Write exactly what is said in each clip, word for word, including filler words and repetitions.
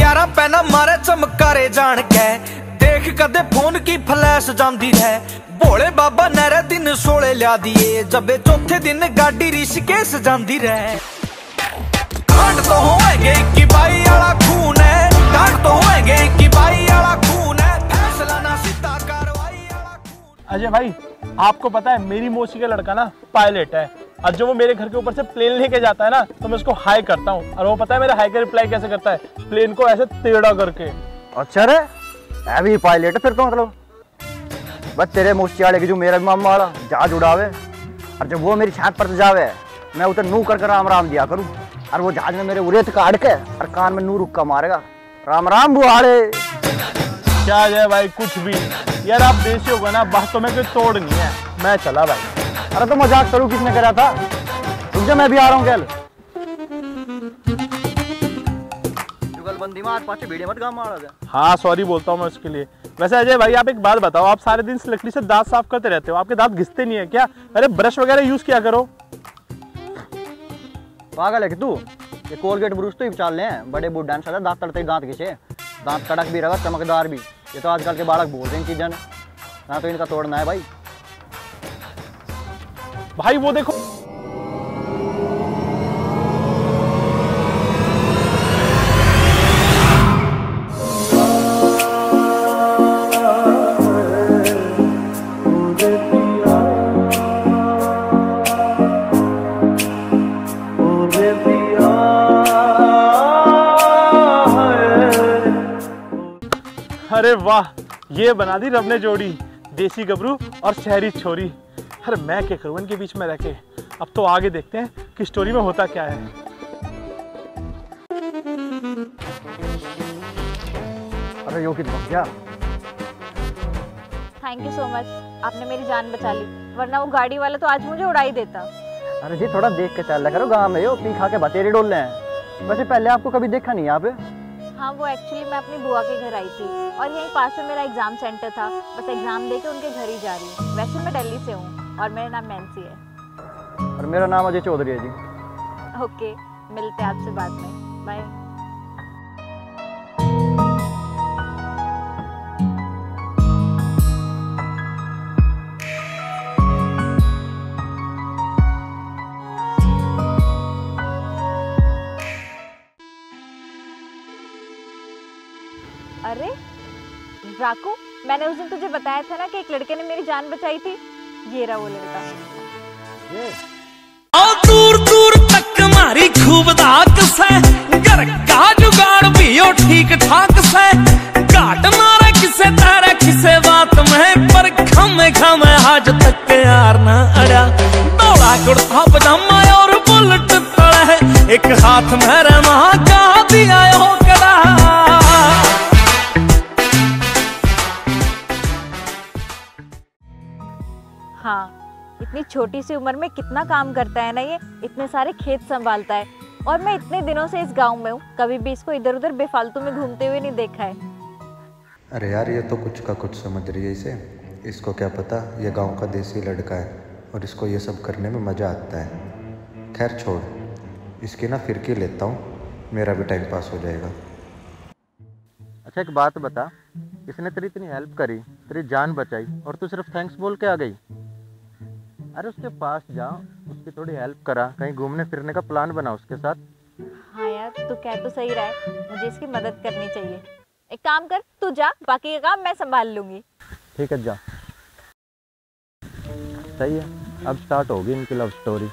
ग्यारह पैना मारे चमकारे जान के देख कदे फोन की फ्लैश जांदी है भोले बाबा नहरे दिन सोले लिया दिए जबे चौथे दिन गाड़ी ऋषिकेश जांदी रहे। कांड तो होएंगे कि बाई वाला खून है कांड तो होएंगे कि बाई वाला खून है फैसला ना सीधा कार्रवाई वाला खून। अजय भाई आपको पता है मेरी मौसी का लड़का ना पायलट है और जब वो मेरे घर के ऊपर से प्लेन लेके जाता है ना तो मैं उसको हाई करता हूँ और वो पता है मेरा हाई का रिप्लाई कैसे करता है प्लेन को ऐसे टेढ़ा करके। अच्छा रे अभी पायलट है फिर तो मतलब बस तेरे मौसी वाले की जो मेरा मामा वाला जहाज उड़ावे और जब वो मेरी छात पर जावे मैं उधर नू कर कर राम राम दिया करूँ और वो जहाज में मेरे उरेत काट के और कान में नू रुक्का मारेगा राम राम बुआड़े। क्या अजय भाई कुछ भी यार आप देसी होगा ना बातों में कोई तोड़ नहीं है। मैं चला भाई। अरे तो मजाक करूँ किसने करा था रुक जा मैं भी आ रहा हूँ कल जुगलबंदी में आज पाँच वीडियो मत गाँव मारा। हाँ सॉरी बोलता हूँ मैं उसके लिए। वैसे अजय भाई आप एक बात बताओ आप सारे दिन लकड़ी से दांत साफ करते रहते हो आपके दांत घिसते नहीं है क्या? अरे ब्रश वगैरह यूज किया करो। पागल है कि तू ये कोलगेट ब्रूश तो ही चाल ले हैं बड़े बूढ़ डांस दांत तड़ते दांत घिसे दांत कड़क भी रहा चमकदार भी ये तो आजकल के बालक बोल रहे हैं चीजें ना तो इनका तोड़ना है भाई। भाई वो देखो अरे वाह ये बना दी रब ने जोड़ी देसी गबरू और शहरी छोरी। अरे मैं क्या करूँ इनके बीच में रह के। अब तो आगे देखते हैं कि स्टोरी में होता क्या है। अरे यो कितना क्या थैंक यू सो मच आपने मेरी जान बचा ली वरना वो गाड़ी वाला तो आज मुझे उड़ा ही देता। अरे जी थोड़ा देख के चल करो गाँव में यो पी खा के बतेरे डोल रहे हैं। वैसे पहले आपको कभी देखा नहीं यहाँ पे? हाँ वो एक्चुअली मैं अपनी बुआ के घर आई थी और यहीं पास में मेरा एग्जाम सेंटर था बस एग्जाम देके उनके घर ही जा रही हूँ। वैसे मैं दिल्ली से हूँ और मेरा नाम नैन्सी है। और मेरा नाम अजय चौधरी है जी। ओके मिलते हैं आपसे बाद में बाय। अरे राकू मैंने उस दिन तुझे बताया था ना कि एक लड़के ने मेरी जान बचाई थी। ये रहा वो लड़का। ये दूर दूर तक मारी खूब दाग से घर का जुगाड़ भी हो ठीक ठाक से घाट मारा किसे तारा किसे बात में पर खमे खमे आज तक यार ना अड़ा दौड़ा कुर्ता पजामा और बुलेट तड़े एक हाथ में रमा का दिया हो कड़ा। हाँ इतनी छोटी सी उम्र में कितना काम करता है ना ये इतने सारे खेत संभालता है और मैं इतने दिनों से इस गांव में हूँ कभी भी इसको इधर उधर बेफालतू में घूमते हुए नहीं देखा है। अरे यार ये तो कुछ का कुछ समझ रही है इसे इसको क्या पता ये गांव का देसी लड़का है और इसको ये सब करने में मज़ा आता है। खैर छोड़ इसकी ना फिरकी लेता हूँ मेरा भी टाइम पास हो जाएगा। अच्छा एक बात बता इसने तेरी इतनी हेल्प करी तेरी जान बचाई और तू सिर्फ थैंक्स बोल के आ गई? अरे उसके पास जाओ उसकी थोड़ी हेल्प करा कहीं घूमने फिरने का प्लान बना उसके साथ। हाँ यार तू कह तो सही रहा है मुझे इसकी मदद करनी चाहिए। एक काम कर तू जा बाकी का काम मैं संभाल लूंगी। ठीक है जा। सही है अब स्टार्ट होगी इनकी लव स्टोरी।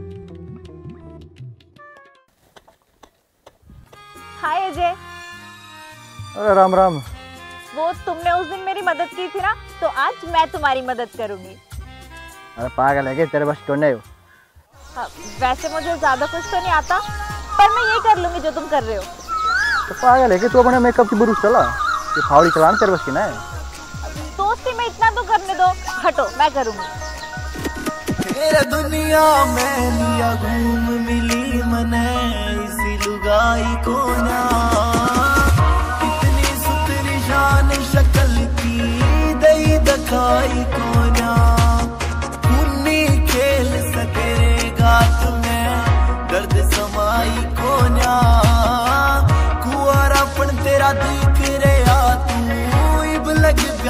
हाय अजय। अरे राम राम। वो तुमने उस दिन मेरी मदद की थी ना तो आज मैं तुम्हारी मदद करूंगी। अरे पागल है क्या तेरे बस तो नहीं हो। हाँ, वैसे मुझे ज्यादा कुछ तो नहीं आता पर मैं ये कर लूंगी जो तुम कर रहे हो। तो पागल है कि तू अपने मेकअप की बुरुश चला ये फावड़ी चलाना तेरे बस की ना है। दोस्ती में इतना तो करने दो हटो मैं करूंगी। तेरे दुनिया में लिया घूम मिली मने इसी लुगाई को ना इतनी सुतरी शान शक्ल की दई दखाई को ना कुन्नी खेल सकेगा तुम्हें दर्द समाई को ना कुआरा पन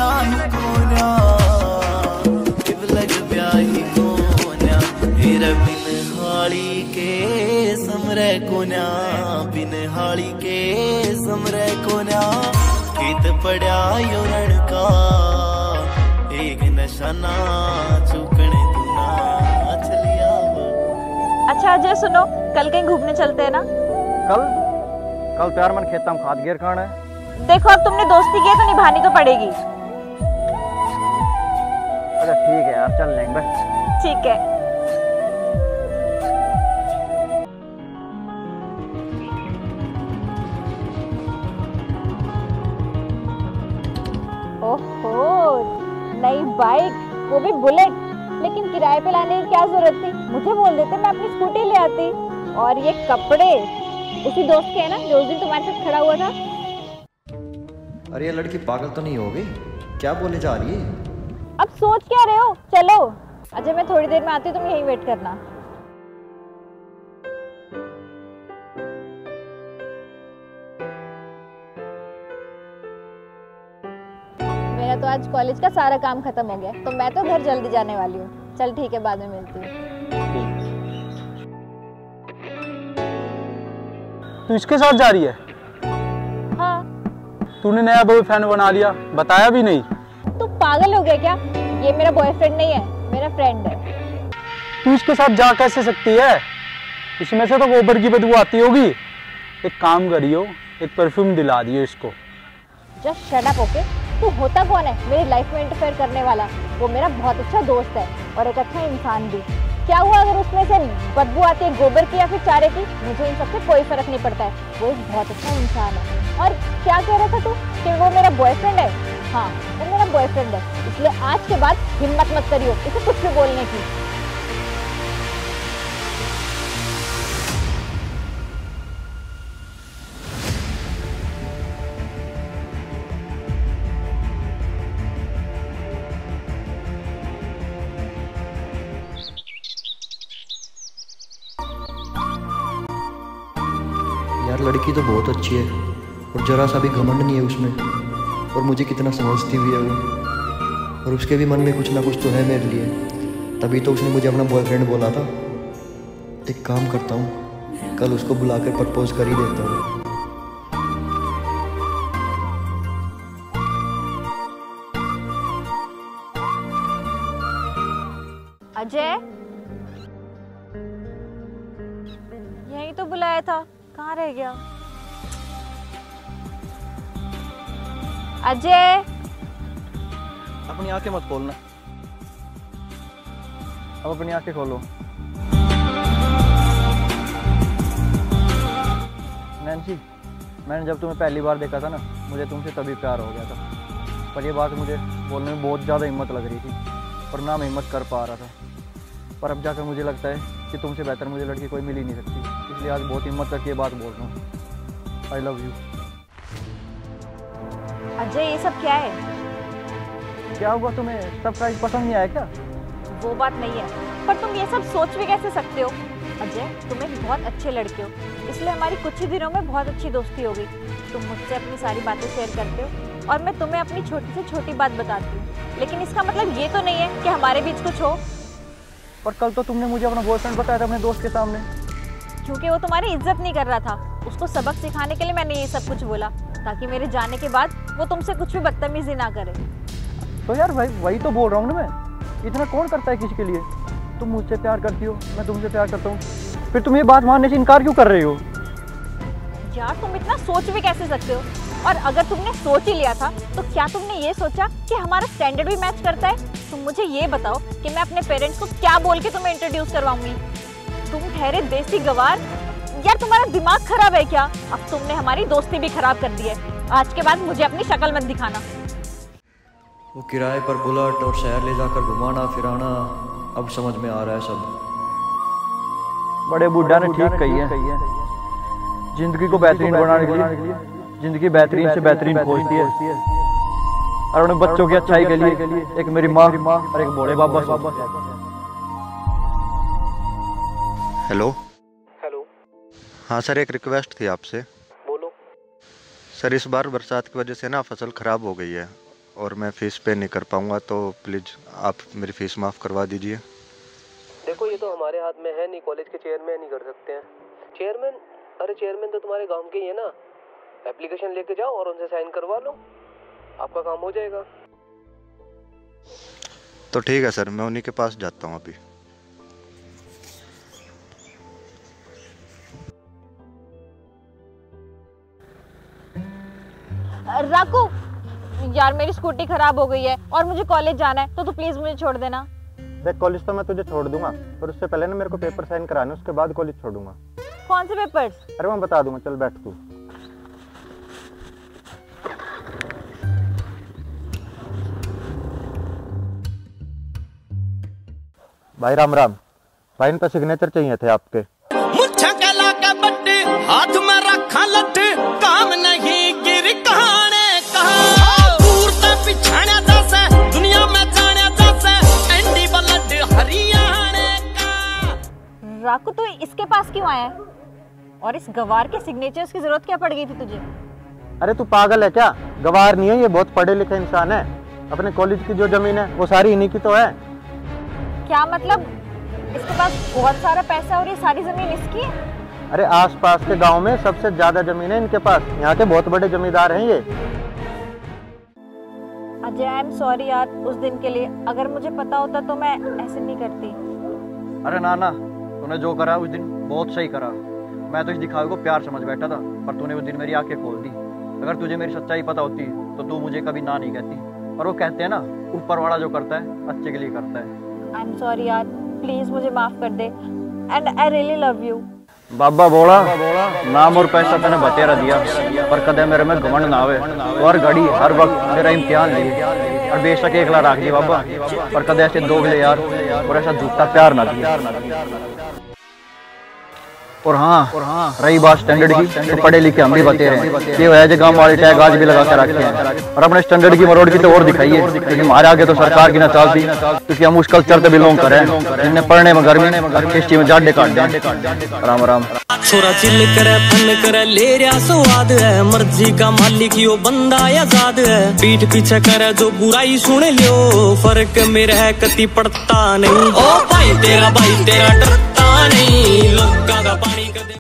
ब्याही कोन्या लग ब्याही कोन्या मेरा बिन हाली के समरे कोन्या बिन हाली के समरे कोन्या खेत पड़ा यो लड़का एक नशाना चुकने दूना चलिया। अच्छा अजय सुनो, कल कहीं घूमने चलते हैं ना? कल कल प्यार मन खेता में खाद गिर खाना है। देखो अब तुमने दोस्ती की है तो निभानी तो पड़ेगी। अच्छा ठीक है यार, चल लेंगे बस। ठीक है। ओहो, नई बाइक, वो भी बुलेट। लेकिन किराए पे लाने की क्या जरूरत थी? मुझे बोल देते, मैं अपनी स्कूटी ले आती। और ये कपड़े उसी दोस्त के है ना जो उस दिन तुम्हारे साथ खड़ा हुआ था? अरे ये लड़की पागल तो नहीं हो गई? क्या बोले जा रही है? अब सोच क्या रहे हो? चलो अजय, मैं थोड़ी देर में आती हूँ, तुम यहीं वेट करना। मेरा तो आज कॉलेज का सारा काम खत्म हो गया, तो मैं तो घर जल्दी जाने वाली हूँ। चल ठीक है, बाद में मिलती हूँ। तू इसके साथ जा रही है? हाँ। तूने नया बॉयफ्रेंड बना लिया, बताया भी नहीं। तू पागल हो गया क्या? ये मेरा बॉयफ्रेंड नहीं है, मेरा फ्रेंड है। तू इसके साथ जा कैसे सकती है? इसमें से तो गोबर की बदबू आती होगी। एक काम करियो, एक परफ्यूम दिला दियो इसको। Just shut up okay. तू होता कौन है मेरी लाइफ में इंटरफेयर करने वाला? वो मेरा बहुत अच्छा दोस्त है और एक अच्छा इंसान भी। क्या हुआ अगर उसमें से बदबू आती है गोबर की या फिर चारे की? मुझे इन सबसे कोई फर्क नहीं पड़ता है। वो एक बहुत अच्छा इंसान है। और क्या कह रहा था तू कि वो मेरा बॉयफ्रेंड है? हाँ, वो मेरा बॉयफ्रेंड है, इसलिए आज के बाद हिम्मत मत करियो इसे कुछ भी बोलने की। यार लड़की तो बहुत अच्छी है और जरा सा भी घमंड नहीं है उसमें, और मुझे कितना समझती हुई है वो, और उसके भी मन में कुछ ना कुछ तो है मेरे लिए, तभी तो उसने मुझे अपना बॉयफ्रेंड बोला था। एक काम करता हूँ, कल उसको बुलाकर प्रपोज कर ही देता हूँ। अजय, यही तो बुलाया था, कहाँ रह गया? अजय, अपनी आंखें मत खोलना, अब अपनी आंखें खोलो। नैन्सी, मैंने जब तुम्हें पहली बार देखा था ना, मुझे तुमसे तभी प्यार हो गया था। पर ये बात मुझे बोलने में बहुत ज़्यादा हिम्मत लग रही थी, पर ना मैं हिम्मत कर पा रहा था। पर अब जाकर मुझे लगता है कि तुमसे बेहतर मुझे लड़की कोई मिल ही नहीं सकती, इसलिए आज बहुत हिम्मत करके ये बात बोल रहा हूँ। I love you. अजय ये सब क्या है? क्या हुआ, तुम्हें सरप्राइज पसंद नहीं आया क्या? वो बात नहीं है, पर तुम ये सब सोच भी कैसे सकते हो? अजय, तुम एक बहुत अच्छे लड़के हो, इसलिए हमारी कुछ ही दिनों में बहुत अच्छी दोस्ती हो गई। तुम मुझसे अपनी सारी बातें शेयर करते हो और मैं तुम्हें अपनी छोटी से छोटी बात बताती हूँ, लेकिन इसका मतलब ये तो नहीं है कि हमारे बीच कुछ हो। पर कल तो तुमने मुझे अपना बॉयफ्रेंड बताया था अपने दोस्त के सामने। क्योंकि वो तुम्हारी इज्जत नहीं कर रहा था, उसको सबक सिखाने के लिए मैंने ये सब कुछ बोला, ताकि मेरे जाने के बाद वो तुमसे कुछ भी बदतमीजी ना करे। तो यार भाई वही तो बोल रहा हूँ ना मैं, इतना कौन करता है किसी के लिए? तुम मुझसे प्यार करती हो, मैं तुमसे प्यार करता हूँ, फिर तुम ये बात मानने से इनकार क्यों कर रही हो? यार तुम इतना सोच भी कैसे सकते हो? और अगर तुमने सोच ही लिया था तो क्या तुमने ये सोचा कि हमारा स्टैंडर्ड भी मैच करता है? तुम मुझे ये बताओ कि मैं अपने पेरेंट्स को क्या बोल के तुम्हें इंट्रोड्यूस करवाऊंगी? तुम ठहरे देसी गवार, यार तुम्हारा दिमाग खराब है क्या? अब तुमने हमारी दोस्ती भी खराब कर दी है। आज के बाद मुझे अपनी शक्ल मत दिखाना। वो किराए पर बुलेट और शहर ले जाकर घुमाना फिराना, अब समझ में आ रहा है सब। बड़े बुढ़ा ने ठीक कही है, जिंदगी को बेहतरीन बनाने के लिए जिंदगी बेहतरीन से बेहतरीन खोजती है, और उन्हें बच्चों की अच्छाई के लिए एक मेरी माँ और एक बूढ़े बाबा। Hello hello. हाँ सर, एक रिक्वेस्ट थी आपसे। बोलो। सर इस बार बरसात की वजह से ना फसल खराब हो गई है और मैं फ़ीस पे नहीं कर पाऊँगा, तो प्लीज़ आप मेरी फ़ीस माफ़ करवा दीजिए। देखो ये तो हमारे हाथ में है नहीं, कॉलेज के चेयरमैन ही कर सकते हैं। चेयरमैन? अरे चेयरमैन तो तुम्हारे गांव के ही है ना, एप्लीकेशन लेके जाओ और उनसे साइन करवा लो, आपका काम हो जाएगा। तो ठीक है सर, मैं उन्हीं के पास जाता हूँ अभी। राकू, यार मेरी स्कूटी खराब हो गई है और मुझे कॉलेज जाना है, तो तू प्लीज मुझे छोड़ देना। देख, कॉलेज तो मैं तुझे छोड़ दूंगा, पर उससे पहले ना मेरे को पेपर साइन कराने, उसके बाद कॉलेज छोड़ूंगा। कौन से पेपर्स? अरे मैं बता दूंगा, चल बैठ तू। भाई राम राम। भाई इनका सिग्नेचर चाहिए थे आपके। मुच्छा के लाके बट्टे हाथ में रखा लट्टे, काम नहीं गिर कहाने कहा दूर ते पिछाने दसे, दुनिया में जाने दसे एंडी बलड हरियाणे का। राकू, तू इसके पास क्यों आया है? और इस गवार के सिग्नेचर्स की जरूरत क्या पड़ गई थी तुझे? अरे तू पागल है क्या? गवार नहीं है, ये बहुत पढ़े लिखे इंसान है। अपने कॉलेज की जो जमीन है वो सारी इन्हीं की तो है। क्या मतलब? इसके पास बहुत सारा पैसा और ये सारी जमीन इसकी है? अरे आसपास के गांव में सबसे ज्यादा जमीन है इनके पास, यहाँ के बहुत बड़े जमींदार हैं ये। अजय, आई एम सॉरी यार उस दिन के लिए, अगर मुझे पता होता तो मैं ऐसे नहीं करती। अरे ना ना, तूने जो करा उस दिन बहुत सही करा। मैं तो इस दिखावे को प्यार समझ बैठा था, पर तूने उस दिन मेरी आंखें खोल दी। अगर तुझे मेरी सच्चाई पता होती तो तू मुझे कभी ना नहीं कहती। और वो कहते हैं ना, ऊपर वाला जो करता है अच्छे के लिए करता है। आई एम सॉरी यार, प्लीज मुझे माफ कर दे, and I really love you. बाबा बोला नाम और पैसा मैंने बतेरा दिया, पर कदे मेरे में घमंड ना आवे। और घड़ी हर वक्त मेरा इम्तिहान लिए, और बेशक एकला रख दिया बाबा, पर कदे ऐसे दोगले यार और ऐसा झूठा प्यार ना दिया। और हाँ और हाँ रही बात स्टैंडर्ड की, तो पढ़े लिखे हम भी बते रहे। ये है गांव वाले टैग आज भी लगा के रखे हैं, और अपने स्टैंडर्ड की मरोड़ की तो और दिखाई है, क्योंकि हमारे आगे तो सरकार की ना चलती, क्योंकि हम उस कल्चर से बिलोंग करें जिन्हें पढ़ने में गर्मी और किस्ती में जाडे काट दें। राम राम। छोरा चिल करे फन करे ले रहा स्वाद है, मर्जी का मालिक यो बंदा आजाद है। पीठ पीछे करे जो बुराई सुन लियो, फर्क मेरा है कति पड़ता नहीं। ओ भाई तेरा भाई तेरा डरता नहीं, लोग का पानी